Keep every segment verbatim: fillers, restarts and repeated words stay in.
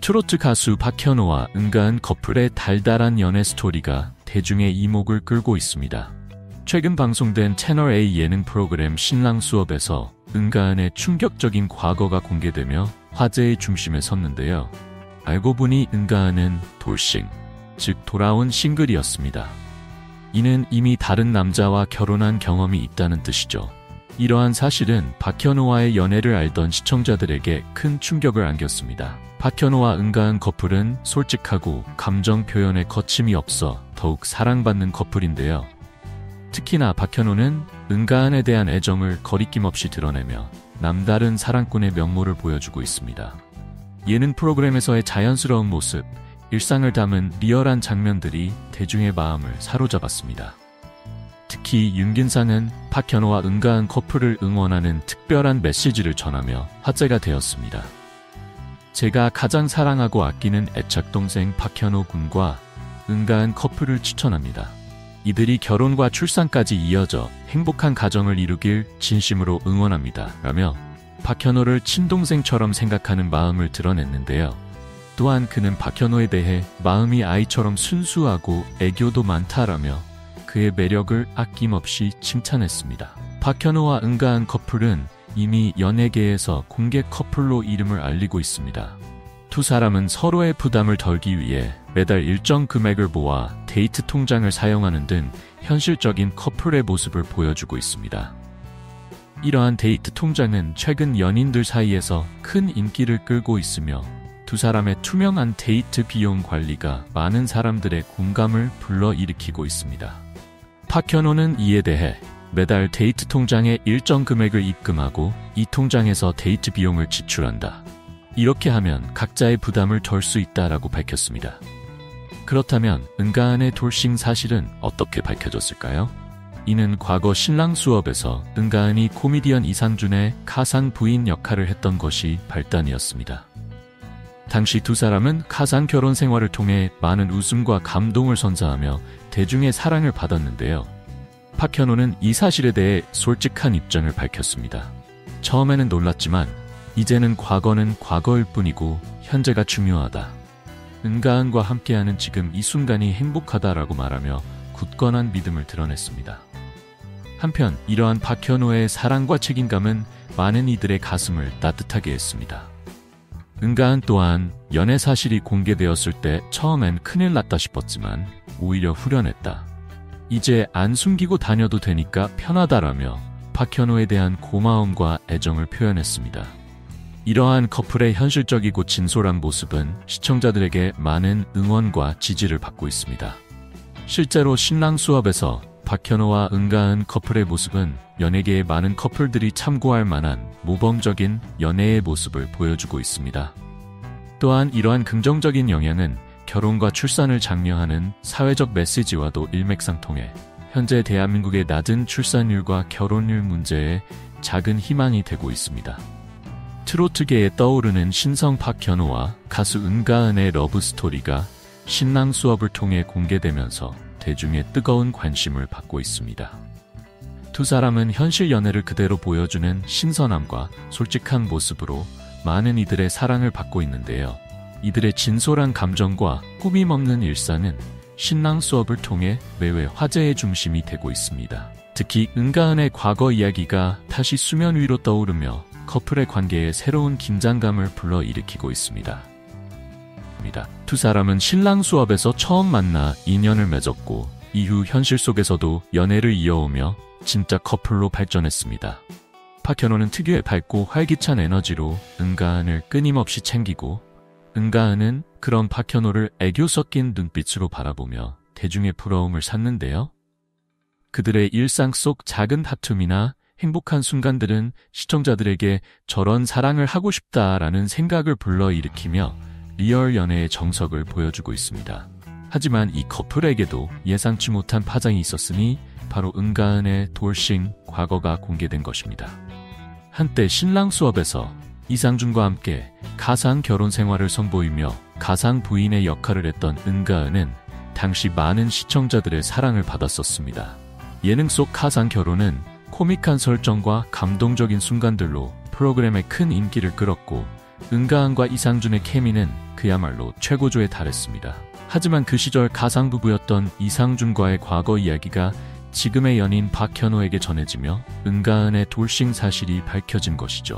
트로트 가수 박현호와 은가은 커플의 달달한 연애 스토리가 대중의 이목을 끌고 있습니다. 최근 방송된 채널A 예능 프로그램 신랑 수업에서 은가은의 충격적인 과거가 공개되며 화제의 중심에 섰는데요. 알고 보니 은가은은 돌싱, 즉 돌아온 싱글이었습니다. 이는 이미 다른 남자와 결혼한 경험이 있다는 뜻이죠. 이러한 사실은 박현호와의 연애를 알던 시청자들에게 큰 충격을 안겼습니다. 박현호와 은가은 커플은 솔직하고 감정 표현에 거침이 없어 더욱 사랑받는 커플인데요. 특히나 박현호는 은가은에 대한 애정을 거리낌 없이 드러내며 남다른 사랑꾼의 면모를 보여주고 있습니다. 예능 프로그램에서의 자연스러운 모습, 일상을 담은 리얼한 장면들이 대중의 마음을 사로잡았습니다. 특히 윤균상은 박현호와 은가은 커플을 응원하는 특별한 메시지를 전하며 화제가 되었습니다. 제가 가장 사랑하고 아끼는 애착동생 박현호 군과 은가은 커플을 추천합니다. 이들이 결혼과 출산까지 이어져 행복한 가정을 이루길 진심으로 응원합니다. 라며 박현호를 친동생처럼 생각하는 마음을 드러냈는데요. 또한 그는 박현호에 대해 마음이 아이처럼 순수하고 애교도 많다라며 그의 매력을 아낌없이 칭찬했습니다. 박현호와 은가은 커플은 이미 연예계에서 공개 커플로 이름을 알리고 있습니다. 두 사람은 서로의 부담을 덜기 위해 매달 일정 금액을 모아 데이트 통장을 사용하는 등 현실적인 커플의 모습을 보여주고 있습니다. 이러한 데이트 통장은 최근 연인들 사이에서 큰 인기를 끌고 있으며 두 사람의 투명한 데이트 비용 관리가 많은 사람들의 공감을 불러일으키고 있습니다. 박현호는 이에 대해 매달 데이트 통장에 일정 금액을 입금하고 이 통장에서 데이트 비용을 지출한다. 이렇게 하면 각자의 부담을 덜 수 있다라고 밝혔습니다. 그렇다면 은가은의 돌싱 사실은 어떻게 밝혀졌을까요? 이는 과거 신랑 수업에서 은가은이 코미디언 이상준의 가상 부인 역할을 했던 것이 발단이었습니다. 당시 두 사람은 가상 결혼 생활을 통해 많은 웃음과 감동을 선사하며 대중의 사랑을 받았는데요. 박현호는 이 사실에 대해 솔직한 입장을 밝혔습니다. 처음에는 놀랐지만 이제는 과거는 과거일 뿐이고 현재가 중요하다. 은가은과 함께하는 지금 이 순간이 행복하다라고 말하며 굳건한 믿음을 드러냈습니다. 한편 이러한 박현호의 사랑과 책임감은 많은 이들의 가슴을 따뜻하게 했습니다. 은가은 또한 연애 사실이 공개되었을 때 처음엔 큰일 났다 싶었지만 오히려 후련했다. 이제 안 숨기고 다녀도 되니까 편하다라며 박현호에 대한 고마움과 애정을 표현했습니다. 이러한 커플의 현실적이고 진솔한 모습은 시청자들에게 많은 응원과 지지를 받고 있습니다. 실제로 신랑 수업에서 박현호와 은가은 커플의 모습은 연예계의 많은 커플들이 참고할 만한 모범적인 연애의 모습을 보여주고 있습니다. 또한 이러한 긍정적인 영향은 결혼과 출산을 장려하는 사회적 메시지와도 일맥상통해 현재 대한민국의 낮은 출산율과 결혼율 문제에 작은 희망이 되고 있습니다. 트로트계에 떠오르는 신성 박현호와 가수 은가은의 러브스토리가 신랑 수업을 통해 공개되면서 대중의 뜨거운 관심을 받고 있습니다. 두 사람은 현실 연애를 그대로 보여주는 신선함과 솔직한 모습으로 많은 이들의 사랑을 받고 있는데요. 이들의 진솔한 감정과 꾸밈 없는 일상은 신랑 수업을 통해 매회 화제의 중심이 되고 있습니다. 특히 은가은의 과거 이야기가 다시 수면 위로 떠오르며 커플의 관계에 새로운 긴장감을 불러일으키고 있습니다. 두 사람은 신랑 수업에서 처음 만나 인연을 맺었고 이후 현실 속에서도 연애를 이어오며 진짜 커플로 발전했습니다. 박현호는 특유의 밝고 활기찬 에너지로 은가은을 끊임없이 챙기고 은가은은 그런 박현호를 애교 섞인 눈빛으로 바라보며 대중의 부러움을 샀는데요. 그들의 일상 속 작은 다툼이나 행복한 순간들은 시청자들에게 저런 사랑을 하고 싶다라는 생각을 불러일으키며 리얼 연애의 정석을 보여주고 있습니다. 하지만 이 커플에게도 예상치 못한 파장이 있었으니 바로 은가은의 돌싱 과거가 공개된 것입니다. 한때 신랑 수업에서 이상준과 함께 가상 결혼 생활을 선보이며 가상 부인의 역할을 했던 은가은은 당시 많은 시청자들의 사랑을 받았었습니다. 예능 속 가상 결혼은 코믹한 설정과 감동적인 순간들로 프로그램에 큰 인기를 끌었고 은가은과 이상준의 케미는 그 그야말로 최고조에 달했습니다. 하지만 그 시절 가상부부였던 이상준과의 과거 이야기가 지금의 연인 박현호에게 전해지며 은가은의 돌싱 사실이 밝혀진 것이죠.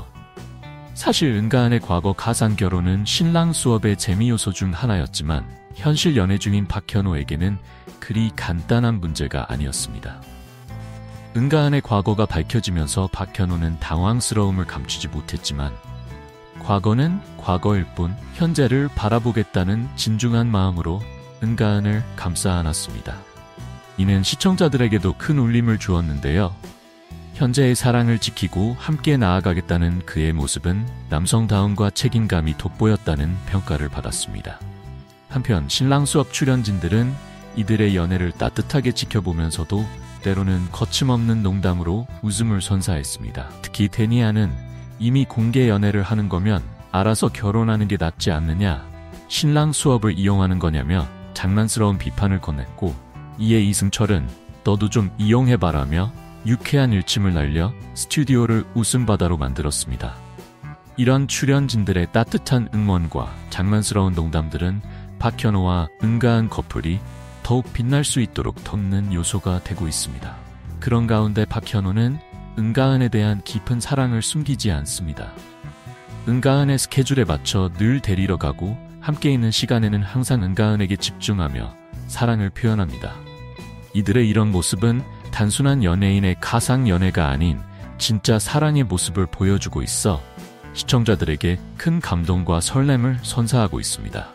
사실 은가은의 과거 가상결혼은 신랑 수업의 재미 요소 중 하나였지만 현실 연애 중인 박현호에게는 그리 간단한 문제가 아니었습니다. 은가은의 과거가 밝혀지면서 박현호는 당황스러움을 감추지 못했지만 과거는 과거일 뿐 현재를 바라보겠다는 진중한 마음으로 은가은을 감싸 안았습니다. 이는 시청자들에게도 큰 울림을 주었는데요. 현재의 사랑을 지키고 함께 나아가겠다는 그의 모습은 남성다움과 책임감이 돋보였다는 평가를 받았습니다. 한편 신랑 수업 출연진들은 이들의 연애를 따뜻하게 지켜보면서도 때로는 거침없는 농담으로 웃음을 선사했습니다. 특히 데니아는 이미 공개 연애를 하는 거면 알아서 결혼하는 게 낫지 않느냐, 신랑 수업을 이용하는 거냐며 장난스러운 비판을 건넸고, 이에 이승철은 너도 좀 이용해봐라며 유쾌한 일침을 날려 스튜디오를 웃음바다로 만들었습니다. 이런 출연진들의 따뜻한 응원과 장난스러운 농담들은 박현호와 은가은 커플이 더욱 빛날 수 있도록 덮는 요소가 되고 있습니다. 그런 가운데 박현호는 은가은에 대한 깊은 사랑을 숨기지 않습니다. 은가은의 스케줄에 맞춰 늘 데리러 가고 함께 있는 시간에는 항상 은가은에게 집중하며 사랑을 표현합니다. 이들의 이런 모습은 단순한 연예인의 가상 연애가 아닌 진짜 사랑의 모습을 보여주고 있어 시청자들에게 큰 감동과 설렘을 선사하고 있습니다.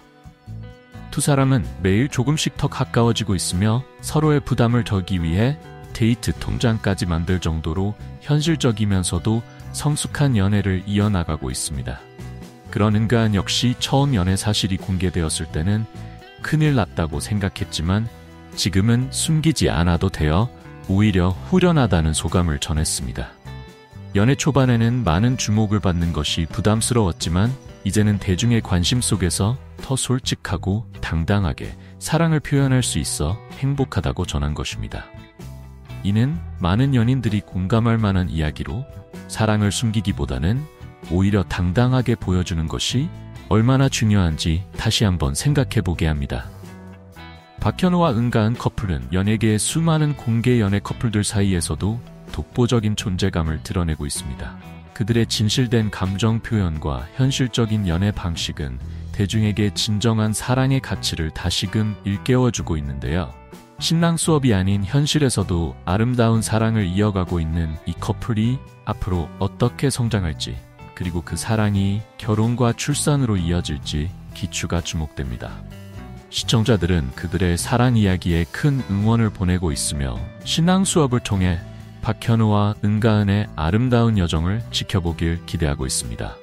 두 사람은 매일 조금씩 더 가까워지고 있으며 서로의 부담을 덜기 위해 데이트 통장까지 만들 정도로 현실적이면서도 성숙한 연애를 이어나가고 있습니다. 그런 은가은 역시 처음 연애 사실이 공개되었을 때는 큰일 났다고 생각했지만 지금은 숨기지 않아도 되어 오히려 후련하다는 소감을 전했습니다. 연애 초반에는 많은 주목을 받는 것이 부담스러웠지만 이제는 대중의 관심 속에서 더 솔직하고 당당하게 사랑을 표현할 수 있어 행복하다고 전한 것입니다. 이는 많은 연인들이 공감할 만한 이야기로 사랑을 숨기기보다는 오히려 당당하게 보여주는 것이 얼마나 중요한지 다시 한번 생각해보게 합니다. 박현호와 은가은 커플은 연예계의 수많은 공개 연애 커플들 사이에서도 독보적인 존재감을 드러내고 있습니다. 그들의 진실된 감정 표현과 현실적인 연애 방식은 대중에게 진정한 사랑의 가치를 다시금 일깨워주고 있는데요. 신랑 수업이 아닌 현실에서도 아름다운 사랑을 이어가고 있는 이 커플이 앞으로 어떻게 성장할지, 그리고 그 사랑이 결혼과 출산으로 이어질지 기추가 주목됩니다. 시청자들은 그들의 사랑 이야기에 큰 응원을 보내고 있으며 신랑 수업을 통해 박현호와 은가은의 아름다운 여정을 지켜보길 기대하고 있습니다.